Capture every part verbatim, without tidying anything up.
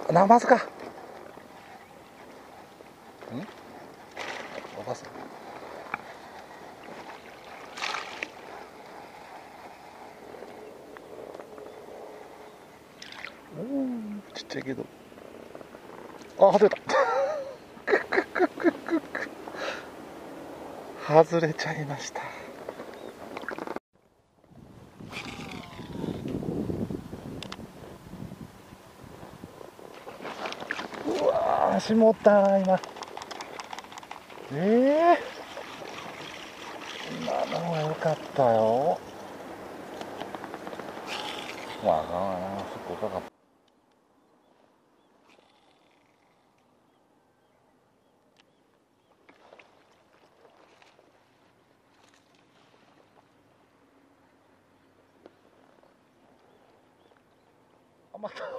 ナマズか。んおばさん。おー、ちっちゃいけど。あ、外れた。外れちゃいました。うわー、足持ったな今。ええー、今のは良かったよ。まああかんわな、そこかかった。あ、また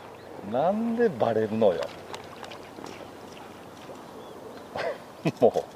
なんでバレるのよもう。